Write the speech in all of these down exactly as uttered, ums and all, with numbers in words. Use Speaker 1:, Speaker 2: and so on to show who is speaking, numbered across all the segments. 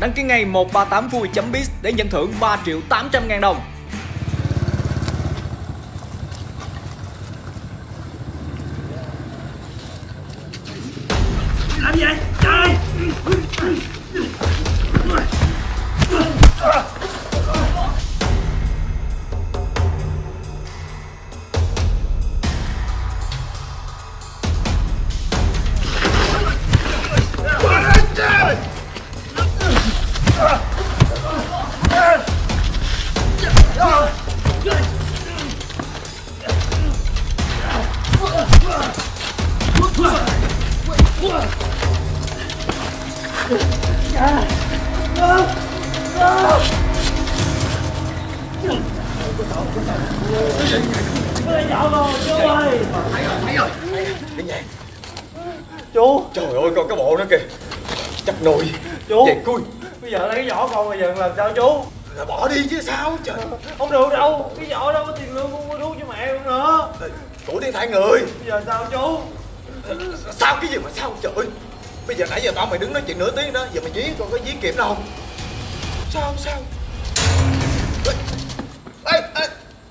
Speaker 1: Đăng ký ngay một ba tám vui chấm biz để nhận thưởng ba triệu tám trăm ngàn đồng.
Speaker 2: Làm gì vậy? Trời!
Speaker 3: Chú!
Speaker 4: Trời ơi, coi cái bộ nó kìa. Chắc nồi.
Speaker 3: Chú!
Speaker 4: Về cui.
Speaker 3: Bây giờ lấy cái vỏ con bây giờ làm sao chú?
Speaker 4: Là bỏ đi chứ sao trời.
Speaker 3: Không được đâu, cái vỏ đâu có tiền lương không có thuốc cho mẹ luôn nữa.
Speaker 4: Của thiên thai người.
Speaker 3: Bây giờ sao chú?
Speaker 4: Sao cái gì mà sao trời. Bây giờ nãy giờ tao mày đứng nói chuyện nửa tiếng đó. Giờ mày dí con có dí kiểm đâu. Sao sao? Ê, ê.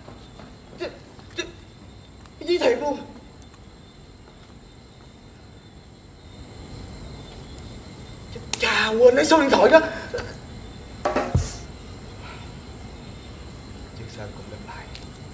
Speaker 4: Dí thiệt luôn. Chà, quên lấy số điện thoại đó. Chứ sao cũng gặp lại.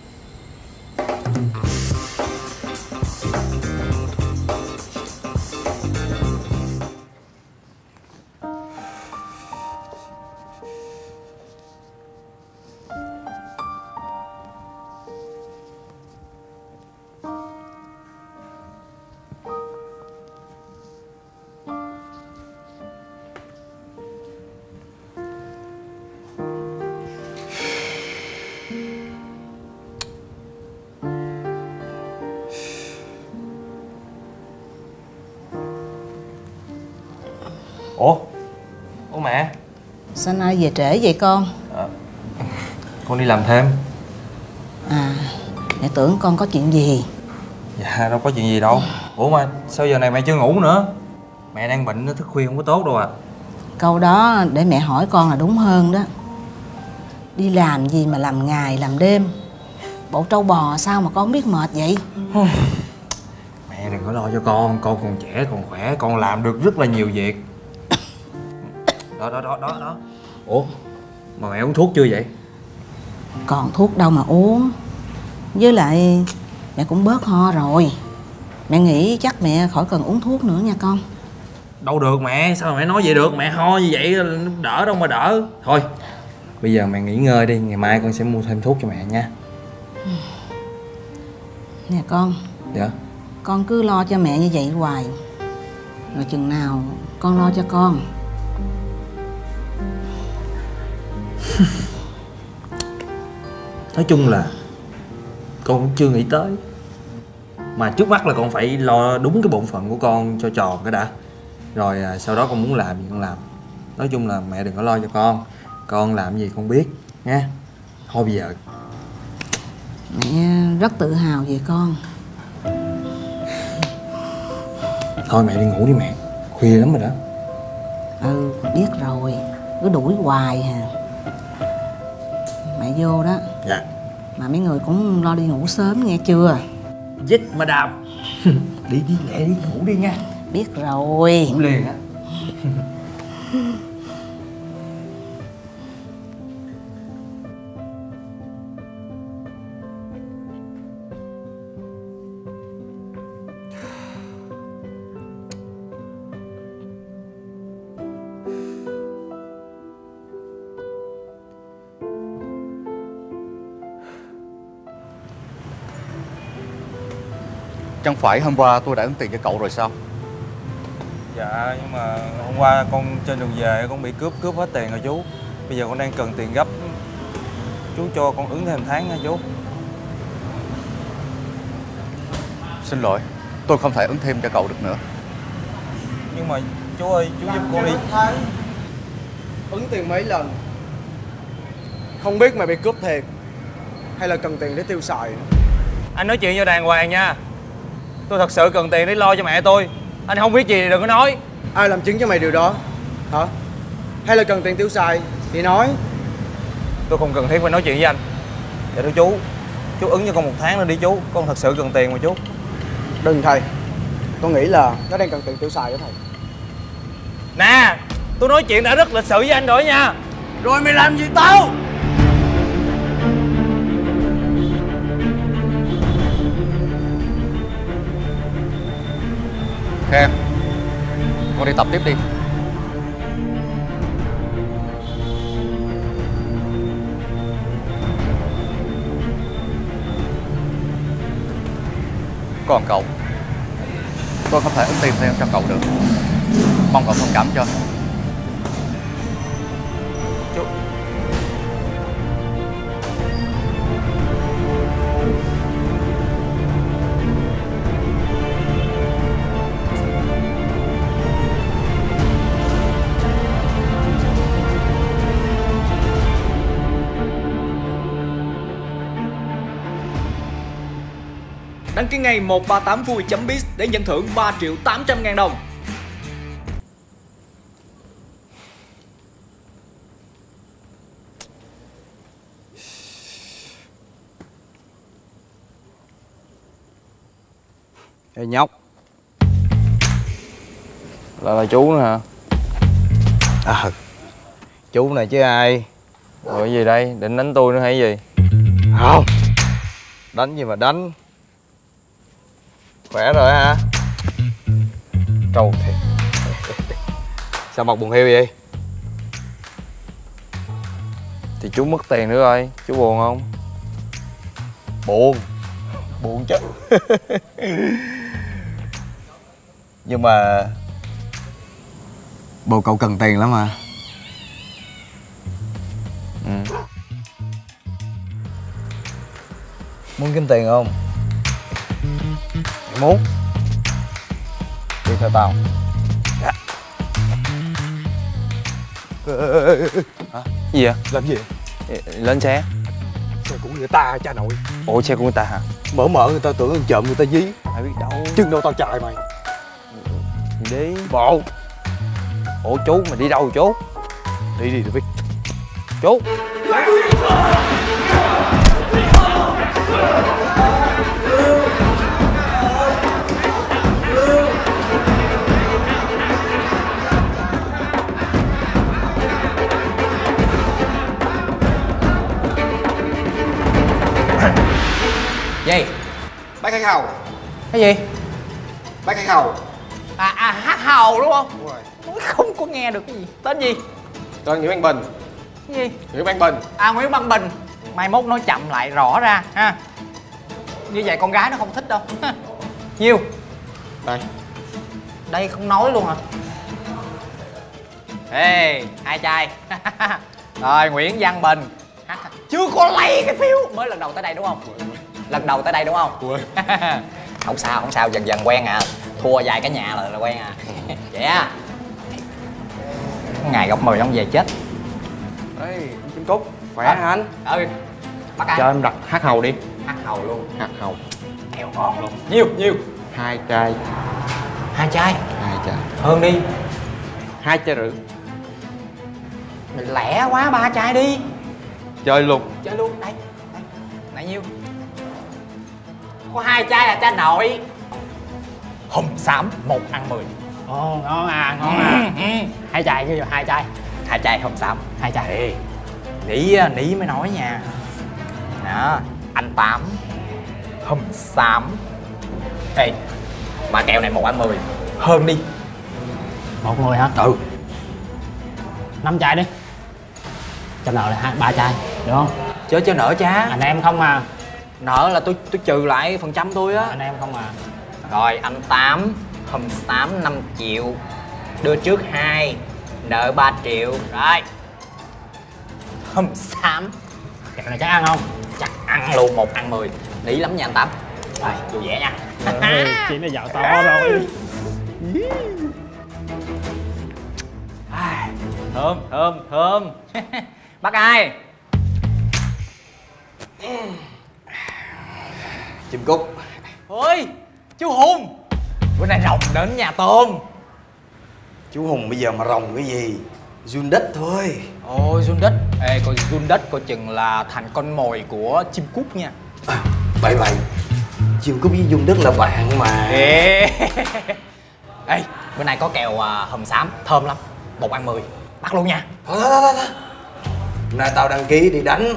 Speaker 5: Ủa? Ủa mẹ?
Speaker 6: Sao nay về trễ vậy con?
Speaker 5: À, con đi làm thêm.
Speaker 6: À, mẹ tưởng con có chuyện gì.
Speaker 5: Dạ đâu có chuyện gì đâu. Ủa mà sao giờ này mẹ chưa ngủ nữa? Mẹ đang bệnh thức khuya không có tốt đâu à.
Speaker 6: Câu đó để mẹ hỏi con là đúng hơn đó. Đi làm gì mà làm ngày làm đêm. Bộ trâu bò sao mà con không biết mệt vậy?
Speaker 5: Mẹ đừng có lo cho con. Con còn trẻ còn khỏe. Con làm được rất là nhiều việc. Đó đó đó đó đó. Ủa mà mẹ uống thuốc chưa vậy?
Speaker 6: Còn thuốc đâu mà uống. Với lại mẹ cũng bớt ho rồi. Mẹ nghĩ chắc mẹ khỏi cần uống thuốc nữa nha con.
Speaker 5: Đâu được mẹ. Sao mà mẹ nói vậy được. Mẹ ho như vậy đỡ đâu mà đỡ. Thôi bây giờ mẹ nghỉ ngơi đi. Ngày mai con sẽ mua thêm thuốc cho mẹ nha.
Speaker 6: Nè con.
Speaker 5: Dạ.
Speaker 6: Con cứ lo cho mẹ như vậy hoài. Rồi chừng nào con lo cho con.
Speaker 5: Nói chung là con cũng chưa nghĩ tới. Mà trước mắt là con phải lo đúng cái bổn phận của con cho tròn cái đã. Rồi à, sau đó con muốn làm gì con làm. Nói chung là mẹ đừng có lo cho con. Con làm gì con biết nha. Thôi bây giờ
Speaker 6: mẹ rất tự hào về con.
Speaker 5: Thôi mẹ đi ngủ đi mẹ. Khuya lắm rồi đó.
Speaker 6: Ừ biết rồi. Cứ đuổi hoài hà. Mẹ vô đó.
Speaker 5: Dạ.
Speaker 6: Mà mấy người cũng lo đi ngủ sớm nghe chưa?
Speaker 5: Yes madam. Đi đi lẹ đi ngủ đi nha.
Speaker 6: Biết rồi.
Speaker 5: Ngủ liền á.
Speaker 7: Chẳng phải hôm qua tôi đã ứng tiền cho cậu rồi sao?
Speaker 5: Dạ nhưng mà hôm qua con trên đường về con bị cướp cướp hết tiền rồi chú. Bây giờ con đang cần tiền gấp. Chú cho con ứng thêm tháng nha chú.
Speaker 7: Xin lỗi, tôi không thể ứng thêm cho cậu được nữa.
Speaker 5: Nhưng mà chú ơi, chú giúp con đi.
Speaker 3: Ứng tiền mấy lần. Không biết mày bị cướp thiệt hay là cần tiền để tiêu xài.
Speaker 5: Anh nói chuyện cho đàng hoàng nha. Tôi thật sự cần tiền để lo cho mẹ tôi. Anh không biết gì thì đừng có nói.
Speaker 3: Ai làm chứng cho mày điều đó hả? hay là cần tiền tiêu xài thì nói.
Speaker 5: Tôi không cần thiết phải nói chuyện với anh. Dạ thưa chú, chú ứng cho con một tháng nữa đi chú. Con thật sự cần tiền mà chú.
Speaker 3: Đừng thầy, tôi nghĩ là nó đang cần tiền tiêu xài đó thầy.
Speaker 5: Nè, tôi nói chuyện đã rất lịch sự với anh rồi nha.
Speaker 3: Rồi mày làm gì tao?
Speaker 7: Khe, con đi tập tiếp đi. Còn cậu, tôi không thể ứng tiền thêm cho cậu được. Mong cậu thông cảm cho.
Speaker 5: Chú.
Speaker 1: Đăng ký ngay một ba tám vui chấm biz để nhận thưởng ba triệu tám trăm ngàn đồng.
Speaker 3: Ê nhóc.
Speaker 5: Là là chú nữa hả?
Speaker 3: À, chú này chứ ai.
Speaker 5: Rồi cái gì đây? Định đánh tôi nữa hay gì?
Speaker 3: Không. Đánh gì mà đánh. Khỏe rồi hả? Trâu thiệt. Sao mặt buồn hiu vậy?
Speaker 5: Thì chú mất tiền nữa rồi. Chú buồn không?
Speaker 3: Buồn. Buồn chứ. Nhưng mà bồ cậu cần tiền lắm mà.
Speaker 5: Ừ.
Speaker 3: Muốn kiếm tiền không?
Speaker 5: Mày muốn?
Speaker 3: Đi theo tao.
Speaker 5: Dạ.
Speaker 3: Hả?
Speaker 5: Gì vậy?
Speaker 3: Làm gì?
Speaker 5: Lên xe.
Speaker 3: Xe của người ta cha nội.
Speaker 5: Ủa xe của người ta hả?
Speaker 3: Mở mở người ta tưởng ăn trộm người ta dí.
Speaker 5: Ai biết đâu.
Speaker 3: Chừng đâu tao chạy mày.
Speaker 5: Đi.
Speaker 3: Bộ.
Speaker 5: Ủa chú mà đi đâu rồi chú?
Speaker 3: Đi đi được biết.
Speaker 5: Chú.
Speaker 2: Gì?
Speaker 3: Bác Khánh Hầu.
Speaker 2: Cái gì?
Speaker 3: Bác Khánh Hầu.
Speaker 2: À, à hát hầu đúng không?
Speaker 3: Đúng rồi.
Speaker 2: Ôi, không có nghe được cái gì. Tên gì?
Speaker 3: Tên Nguyễn Văn Bình.
Speaker 2: Cái gì?
Speaker 3: Nguyễn Văn Bình.
Speaker 2: À Nguyễn Văn Bình. Mai mốt nói chậm lại rõ ra ha. Như vậy con gái nó không thích đâu. Nhiêu?
Speaker 3: Đây.
Speaker 2: Đây không nói luôn hả? Ê, hai trai. Rồi Nguyễn Văn Bình. Chưa có lấy cái phiếu. Mới lần đầu tới đây đúng không? Lần đầu tới đây đúng không? Không sao, không sao, dần dần quen à. Thua vài cái nhà là, là quen à. Vậy á. Ngày gặp mời ông về chết.
Speaker 3: Ê, Kim Cúc. Khỏe hả anh?
Speaker 2: Ừ. Bắt ai?
Speaker 3: Cho em đặt hát hầu đi.
Speaker 2: Hát hầu luôn.
Speaker 3: Hát hầu.
Speaker 2: Kèo ngon luôn. Nhiêu, nhiêu?
Speaker 3: Hai chai.
Speaker 2: Hai chai.
Speaker 3: Hai chai.
Speaker 2: Hơn đi.
Speaker 3: Hai chai rưỡi.
Speaker 2: Mày lẻ quá, ba chai đi.
Speaker 3: Chơi luôn.
Speaker 2: Chơi luôn, đây. Đây. Này nhiêu? Có hai chai là chai nội. Hùm xám một ăn mười.
Speaker 8: Ồ, ngon à, ngon à.
Speaker 2: Ừ, ừ.
Speaker 8: Hai chai chứ, hai chai.
Speaker 2: Hai chai hùm xám.
Speaker 8: Hai chai.
Speaker 2: Ê, nỉ á, nỉ mới nói nha. Đó, anh Tám hùm xám. Ê, mà kẹo này một ăn mười. Hơn đi.
Speaker 8: Một người hả?
Speaker 2: Ừ.
Speaker 8: Năm chai đi. Cho nợ là hai ba chai, được không?
Speaker 2: Chớ chớ nợ cha.
Speaker 8: Anh em không à.
Speaker 2: Nợ là tôi tôi trừ lại phần trăm tôi á.
Speaker 8: Anh em không à.
Speaker 2: Rồi anh Tám hùm xám năm triệu. Đưa trước hai. Nợ ba triệu. Rồi. Hùm xám.
Speaker 8: Kẹo này chắc ăn không?
Speaker 2: Chắc ăn luôn, một ăn mười. Nỉ lắm nha anh Tám. Rồi, vui vẻ nha.
Speaker 8: Ừ, chị nó dạo to rồi.
Speaker 2: Thơm, thơm, thơm. Bác ai?
Speaker 3: Chim Cúc.
Speaker 2: Ôi, chú Hùng. Bữa nay rồng đến nhà tôm.
Speaker 3: Chú Hùng bây giờ mà rồng cái gì? Run đất thôi.
Speaker 2: Ôi run đất. Ê coi run đất coi chừng là thành con mồi của chim cút nha.
Speaker 3: À, bậy bậy. Chim cút với run đất là bạn mà.
Speaker 2: Ê, ê bữa nay có kèo uh, hầm xám thơm lắm. Một ăn mười. Bắt luôn nha.
Speaker 3: Thôi thôi thôi thôi. Nay tao đăng ký đi đánh.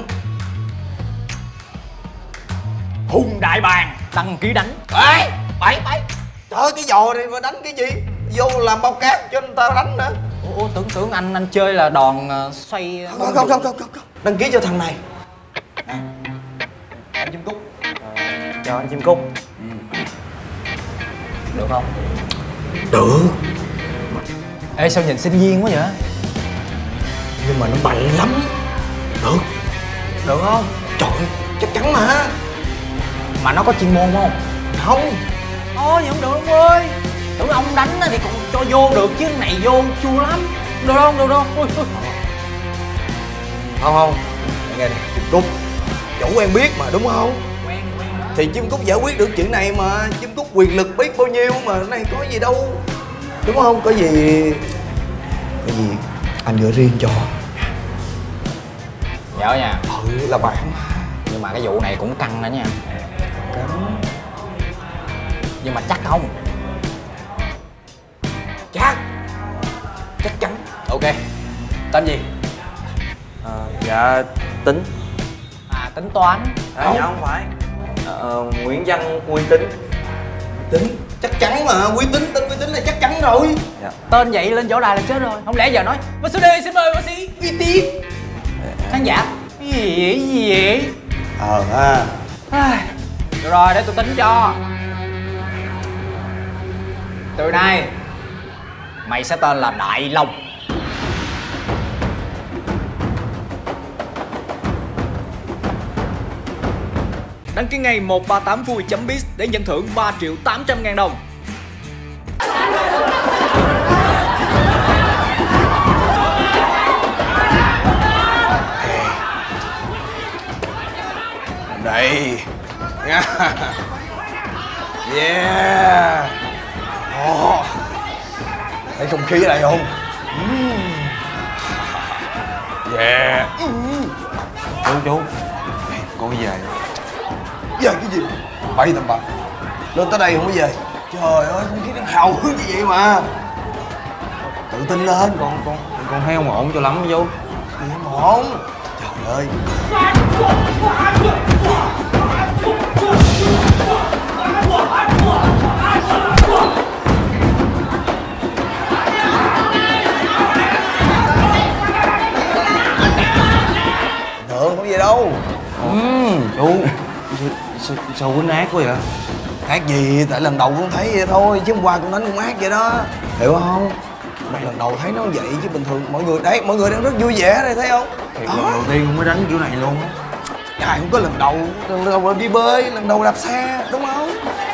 Speaker 2: Hùng đại bàng đăng ký đánh.
Speaker 3: Ê, bậy bậy. Trời ơi, cái giò này mà đánh cái gì? Vô làm bao cát cho người ta đánh nữa.
Speaker 2: Ủa tưởng tưởng anh anh chơi là đòn uh, xoay.
Speaker 3: Không không không không không không. Đăng ký cho thằng này. À,
Speaker 2: Anh chim cút.
Speaker 3: chào anh chim cút.
Speaker 2: Ừ. Được không?
Speaker 3: Được.
Speaker 2: Ê sao nhìn sinh viên quá vậy?
Speaker 3: Nhưng mà nó mạnh lắm. Được.
Speaker 2: Được không?
Speaker 3: Trời ơi, chắc chắn mà.
Speaker 2: Mà nó có chuyên môn không?
Speaker 3: Không.
Speaker 2: Thôi vậy không được ông ơi. Tưởng ông đánh thì còn cho vô được chứ này vô chua lắm. Được không? Được không? Ui, ui.
Speaker 3: Không không. Nghe nè, chim cút. Chủ quen biết mà đúng không?
Speaker 2: Quen quen đó.
Speaker 3: Thì chim cút giải quyết được chuyện này mà. Chim cút quyền lực biết bao nhiêu mà. Cái này có gì đâu. Đúng không? Có gì Có gì anh gửi riêng cho.
Speaker 2: Nhớ nha.
Speaker 3: Ừ là bạn mà.
Speaker 2: Nhưng mà cái vụ này cũng căng đó nha.
Speaker 3: Căng.
Speaker 2: Nhưng mà chắc không?
Speaker 3: Chắc. Chắc chắn.
Speaker 2: Ok. Tên gì?
Speaker 5: À, dạ Tính.
Speaker 2: À tính toán.
Speaker 5: À, dạ không phải. Ờ, Nguyễn Văn Uy Tín.
Speaker 3: Tính. Chắc chắn mà. Uy tín. Tên uy tín là chắc chắn rồi.
Speaker 5: Dạ.
Speaker 2: Tên vậy lên võ đài là chết rồi. Không lẽ giờ nói bác sĩ đây xin mời bác sĩ uy tín. Khán giả cái gì vậy? Cái gì vậy?
Speaker 3: Ờ ha.
Speaker 2: Ai, được rồi để tôi tính cho. Từ nay mày sẽ tên là Đại Long.
Speaker 1: Đăng ký ngay một ba tám vui chấm biz để nhận thưởng ba triệu tám trăm ngàn đồng.
Speaker 3: Đây. Yeah. Oh. Thấy không khí ở đây không? Yeah.
Speaker 5: Chú chú con về.
Speaker 3: Về cái gì? Bậy tầm bậy. Lên tới đây không có về. Trời ơi, không khí đang hào hứng như vậy mà. Tự tin lên.
Speaker 5: Con con con thấy không ổn cho lắm chú.
Speaker 3: Gì không ổn. Trời ơi. Được, không có gì đâu.
Speaker 5: Ừ, chú sao, sao, sao quýnh ác quá vậy?
Speaker 3: Hát gì, tại lần đầu con thấy vậy thôi, chứ hôm qua con đánh con ác vậy đó. Hiểu không? Mà lần đầu thấy nó vậy chứ bình thường mọi người đấy, mọi người đang rất vui vẻ đây thấy không?
Speaker 5: Thiệt lần đầu tiên con mới đánh kiểu này luôn á.
Speaker 3: Ai không có lần đầu, lần đầu là đi bơi, lần đầu đạp xe, đúng không?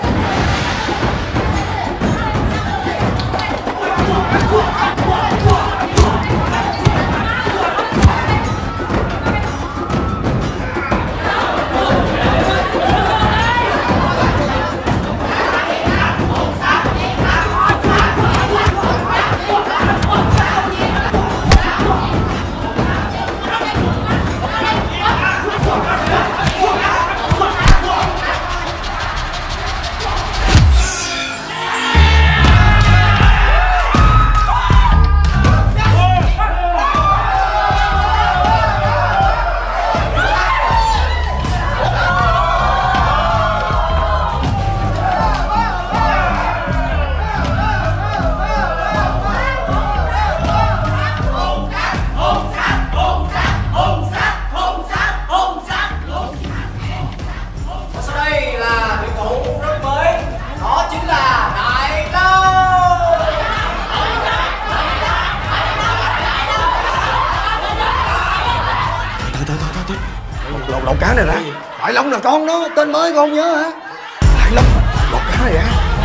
Speaker 3: Lột lột cá này ra. Đại Long là con đó, tên mới con nhớ hả? Đại Long, lột cá này ra.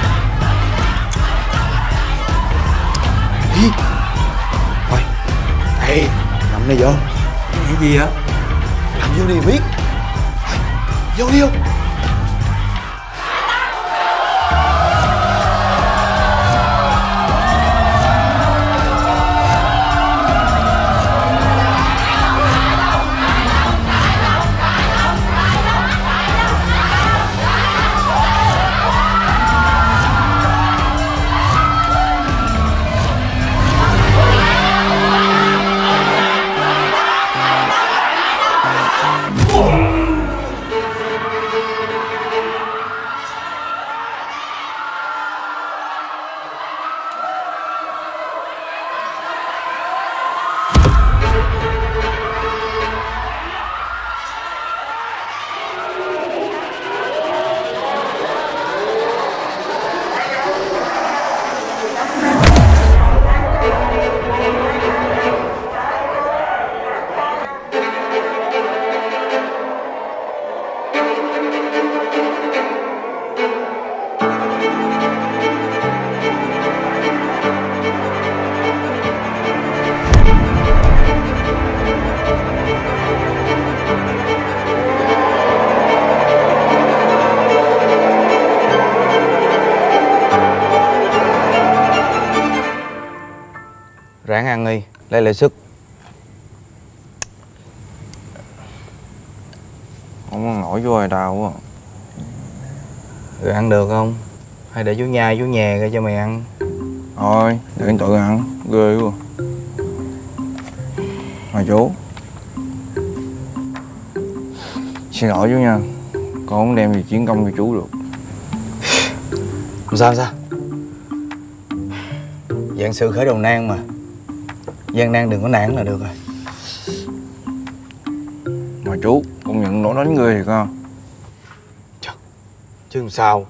Speaker 3: Đi. Thôi, đây, làm này vô.
Speaker 5: Cái gì vậy?
Speaker 3: Làm vô đi biết. Thôi, vô đi không? Ráng ăn đi, lấy lại sức.
Speaker 5: Không ăn nổi chú ơi, đau quá.
Speaker 3: Rồi ăn được không? Hay để chú nhai chú nhè ra cho mày ăn?
Speaker 5: Thôi, để anh tự ăn, ghê quá. Mà chú, xin lỗi chú nha, con không đem gì chiến công cho chú được.
Speaker 3: Không sao sao. Vạn sự khởi đầu nan mà. Gian nan đừng có nản là được rồi.
Speaker 5: Mà chú, công nhận nó đánh ghê thiệt ha.
Speaker 3: Trời, chứ làm sao.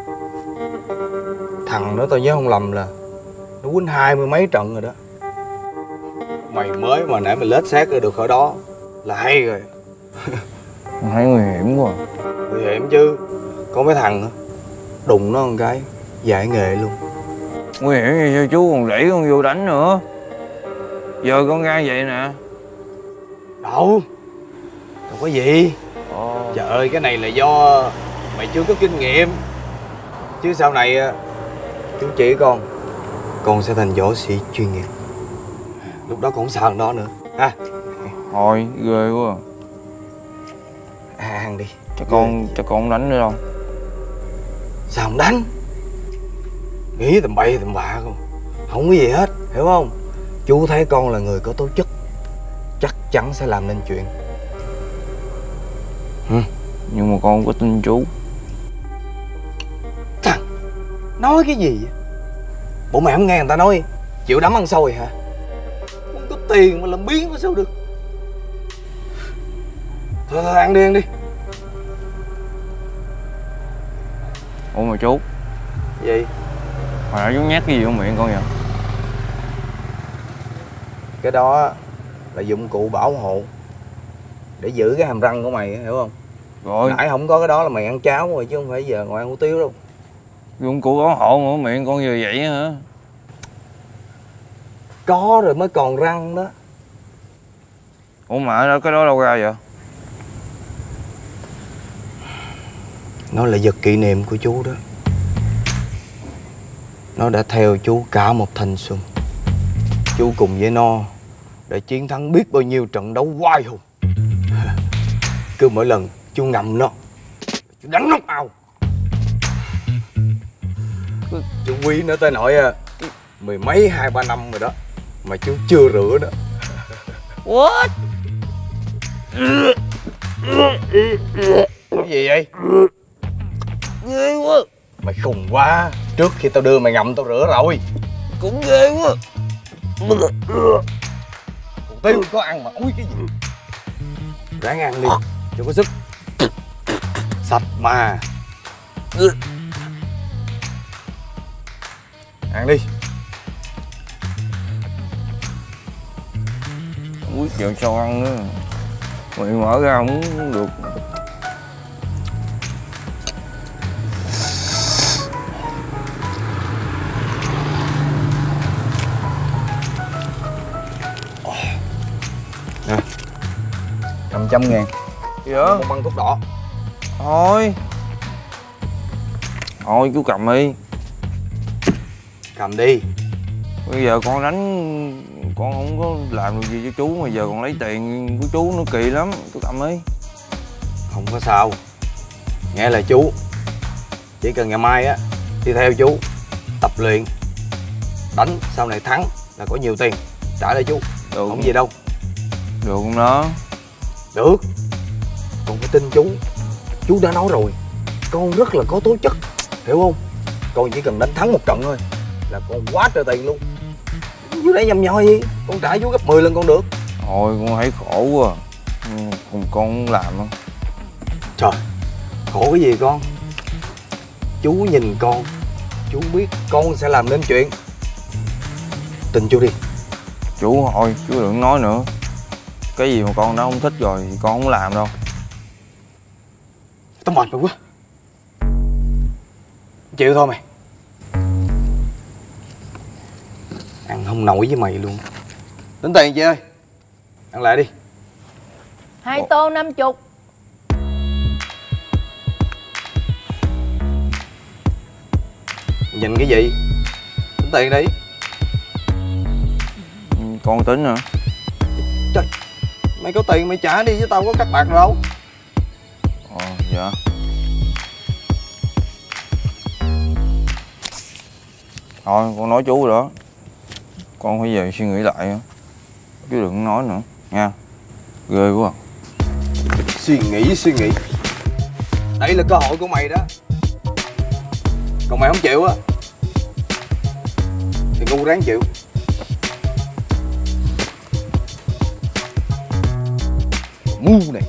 Speaker 3: Thằng đó tao nhớ không lầm là nó quýnh hai mươi mấy trận rồi đó. Mày mới mà nãy mày lết xác ra được khỏi đó là hay rồi.
Speaker 5: Con thấy nguy hiểm quá.
Speaker 3: Nguy hiểm chứ. Có mấy thằng nữa đụng nó một cái giải nghệ luôn.
Speaker 5: Nguy hiểm gì sao chú còn đẩy con vô đánh nữa. Giờ con ra vậy nè.
Speaker 3: Đâu đâu có gì.
Speaker 5: Ồ.
Speaker 3: Trời ơi, cái này là do mày chưa có kinh nghiệm. Chứ sau này chú chỉ con con sẽ thành võ sĩ chuyên nghiệp. Lúc đó con không sợ thằng đó nữa ha.
Speaker 5: Thôi ghê quá.
Speaker 3: À, ăn đi.
Speaker 5: Cho con cho con không đánh nữa đâu.
Speaker 3: Sao không đánh? Nghĩ tầm bậy tầm bạ không. Không có gì hết, hiểu không? Chú thấy con là người có tố chất, chắc chắn sẽ làm nên chuyện.
Speaker 5: Ừ. Nhưng mà con không có tin chú.
Speaker 3: Thằng nói cái gì vậy? Bộ mẹ không nghe người ta nói chịu đấm ăn xôi hả? Không có tiền mà làm biến có sao được. Thôi thôi ăn đi ăn đi.
Speaker 5: Ủa mà chú,
Speaker 3: Gì?
Speaker 5: hồi nãy chú nhét cái gì vô miệng con vậy?
Speaker 3: Cái đó là dụng cụ bảo hộ để giữ cái hàm răng của mày, hiểu không?
Speaker 5: Rồi.
Speaker 3: Nãy không có cái đó là mày ăn cháo rồi chứ không phải giờ ngồi ăn hủ tiếu đâu.
Speaker 5: Dụng cụ bảo hộ mà miệng con vừa vậy hả?
Speaker 3: Có rồi mới còn răng đó.
Speaker 5: Ủa mà đó, cái đó đâu ra vậy?
Speaker 3: Nó là vật kỷ niệm của chú đó. Nó đã theo chú cả một thanh xuân. Chú cùng với nó đã chiến thắng biết bao nhiêu trận đấu oai hùng. Cứ mỗi lần chú ngậm nó, chú đánh nó vào. Chú quý nó tới nỗi mười mấy hai ba năm rồi đó mà chú chưa rửa đó.
Speaker 5: What?
Speaker 3: Cái gì vậy?
Speaker 5: Ghê quá.
Speaker 3: Mày khùng quá. Trước khi tao đưa mày ngậm tao rửa rồi.
Speaker 5: Cũng ghê quá.
Speaker 3: Tiêu có ăn mà úi cái gì. Ráng ăn đi cho có sức. Sạch mà. Ăn đi.
Speaker 5: Ui giờ sao ăn nữa. Miệng mở ra không được.
Speaker 3: Nè, cầm trăm ngàn.
Speaker 5: Gì vậy?
Speaker 3: Một băng thuốc đỏ.
Speaker 5: Thôi. Thôi chú cầm đi.
Speaker 3: Cầm đi.
Speaker 5: Bây giờ con đánh con không có làm được gì cho chú mà giờ còn lấy tiền của chú nữa kỳ lắm. Chú cầm đi.
Speaker 3: Không có sao. Nghe lời chú. Chỉ cần ngày mai á đi theo chú tập luyện, đánh sau này thắng là có nhiều tiền trả lại chú.
Speaker 5: Được.
Speaker 3: Không gì đâu.
Speaker 5: Được không đó?
Speaker 3: Được. Con phải tin chú. Chú đã nói rồi, con rất là có tố chất, hiểu không? Con chỉ cần đánh thắng một trận thôi là con quá trời tiền luôn. Chú để nhầm nhoi gì, con trả chú gấp mười lần con được.
Speaker 5: Thôi con thấy khổ quá. Cùng con không làm đâu.
Speaker 3: Trời, khổ cái gì con? Chú nhìn con, chú biết con sẽ làm nên chuyện. Tin chú đi.
Speaker 5: Chú thôi, chú đừng nói nữa. Cái gì mà con đã không thích rồi thì con không làm đâu.
Speaker 3: Tao mệt mày quá. Chịu thôi mày. Ăn không nổi với mày luôn. Tính tiền chị ơi. Ăn lại đi.
Speaker 9: Hai tô năm chục.
Speaker 3: Nhìn cái gì? Tính tiền đi. Con tính hả? Trời, mày có tiền mày trả đi chứ tao có cắt bạc đâu. Ờ, dạ. Thôi, con nói chú rồi đó. Con phải về suy nghĩ lại á. Chứ đừng nói nữa, nha. Ghê quá. Suy nghĩ, suy nghĩ. Đây là cơ hội của mày đó. Còn mày không chịu á thì ngu ráng chịu. Ngu này.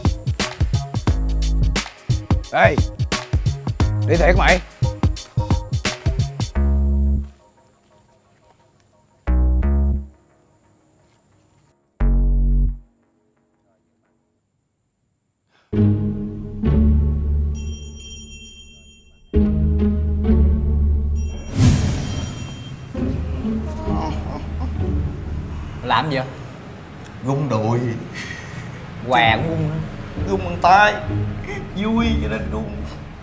Speaker 3: Ê, đi thiệt mày.
Speaker 2: Làm gì vậy?
Speaker 3: Gung đùi.
Speaker 2: Què cũng gung nữa.
Speaker 3: Gung bằng tay. Vui cho nên gung.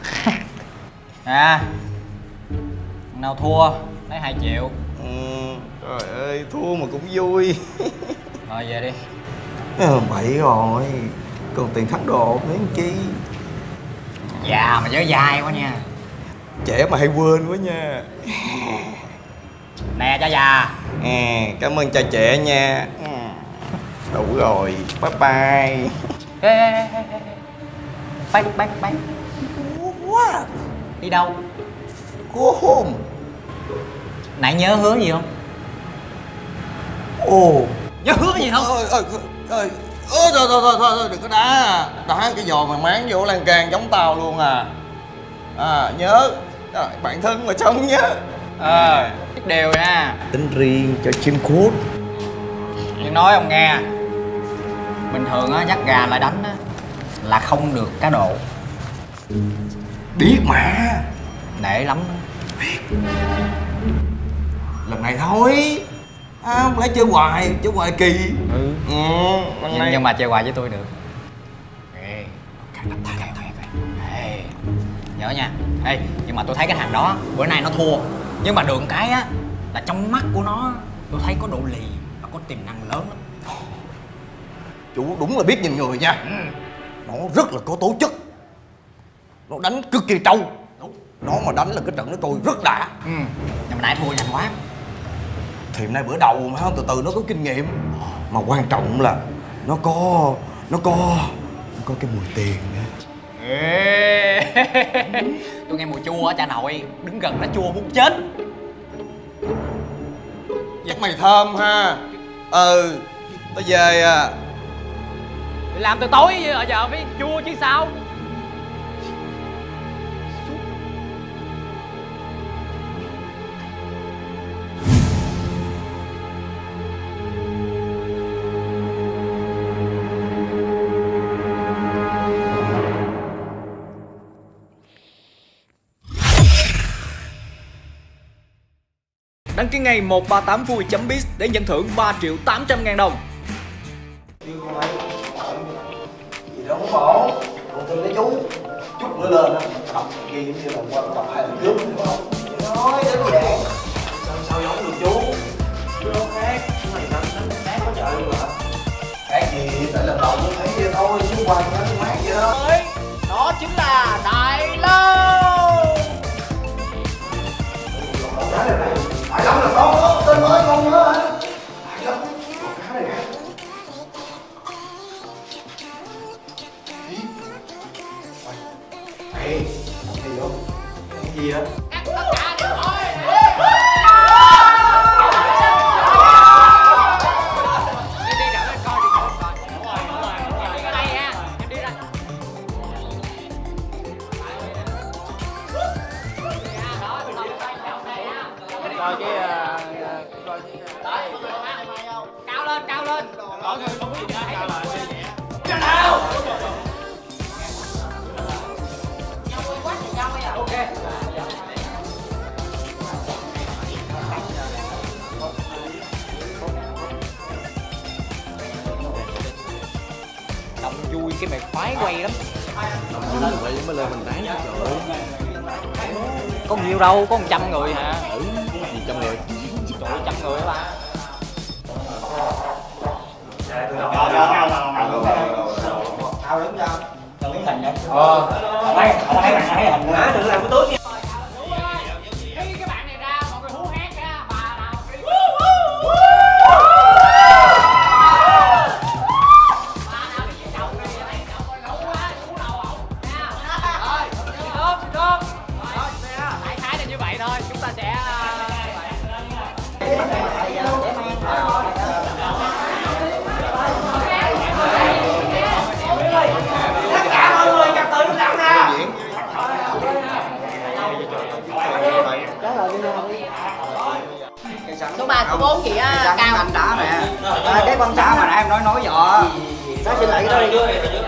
Speaker 2: À, nào thua lấy hai triệu.
Speaker 3: Ừ, trời ơi, thua mà cũng vui.
Speaker 2: Thôi về đi.
Speaker 3: Ờ, bậy rồi. Còn tiền thắng đồ lấy làm chi.
Speaker 2: Già mà nhớ dai quá nha.
Speaker 3: Trẻ mà hay quên quá nha.
Speaker 2: Nè cha già.
Speaker 3: À, cảm ơn cha trẻ nha. Đủ rồi, bye bye.
Speaker 2: Ê, ê, ê, ê. Bye, bye, bye.
Speaker 3: Quá.
Speaker 2: Đi đâu?
Speaker 3: Go home.
Speaker 2: Nãy nhớ hứa gì không?
Speaker 3: Ồ.
Speaker 2: Nhớ hứa gì không?
Speaker 3: Ơi, ơi, ơi. Ơ, thôi, thôi, thôi, thôi, đừng có đá. Đá cái giò mà máng vô lan can giống tao luôn à. À, nhớ. Trời, bạn thân mà sao không nhớ.
Speaker 2: Ờ, biết điều nha.
Speaker 3: Tính riêng cho chim cút.
Speaker 2: Nhưng nói ông nghe, bình thường á, dắt gà lại đánh á là không được cá độ.
Speaker 3: Biết mà.
Speaker 2: Nể lắm.
Speaker 3: Biết. Lần này thôi. À, không lẽ chơi hoài, chơi hoài kỳ.
Speaker 2: Ừ.
Speaker 3: Ừ, lần
Speaker 2: nhưng,
Speaker 3: này.
Speaker 2: nhưng mà chơi hoài với tôi được. Ê, ê, nhớ nha. Ê, nhưng mà tôi thấy cái thằng đó bữa nay nó thua, nhưng mà được cái á là trong mắt của nó tôi thấy có độ lì và có tiềm năng lớn lắm.
Speaker 3: Chú đúng là biết nhìn người nha. Ừ. Nó rất là có tố chất. Nó đánh cực kỳ trâu. Nó mà đánh là cái trận nó coi rất đã.
Speaker 2: Ừ. Nhưng mà nãy thua nhanh quá.
Speaker 3: Thì hôm nay bữa đầu mà không, từ từ nó có kinh nghiệm. Mà quan trọng là nó có Nó có Nó có cái mùi tiền nữa.
Speaker 2: Ê, tôi nghe mùi chua á cha nội. Đứng gần là chua muốn chết.
Speaker 3: Chắc mày thơm ha. Ừ, tao về à.
Speaker 2: Làm từ tối ở giờ phải chua chứ sao.
Speaker 1: Đăng ký ngay một ba tám vui chấm biz để nhận thưởng ba triệu tám trăm ngàn đồng.
Speaker 3: Gì đâu có khổ. Còn tôi với chú chút nữa lên á, đọc ghi giống như là qua đọc hai lần trước đúng không? Nói đến vậy. Sao sao giống được chú? Chú đâu khác, cái này đánh đánh khác quá trời luôn hả? Khác gì, tại lần đầu tôi thấy vậy thôi, chứ qua tôi thấy mát vậy đó.
Speaker 2: Ơi, đó chính là Đại Lâu.
Speaker 3: Cái này này, Đại Long là con đó, tên mới con nhớ hả? Đại Long, con cá này nè. Ê, thấy vô, cái gì á?
Speaker 2: Coi cái coi cái cao lên cao lên mọi người không có gì hết cao lên chạy nào ok động vui cái mày khoái quay lắm
Speaker 5: Động vui vậy mới lên mình tán trời ơi.
Speaker 2: có nhiều đâu có một trăm người hả
Speaker 5: Ừ, gì trăm người.
Speaker 2: trời trăm người đó ba
Speaker 10: Tao đứng ra tao miếng hình vậy. Ờ thấy thấy thấy thấy hình má đừng làm cái tướng nha.
Speaker 9: Số ba số bốn chị á cao.
Speaker 10: Anh đã nè. Cái con xã mà nãy em nói nói dọ. Nó xin lại cái đó đi.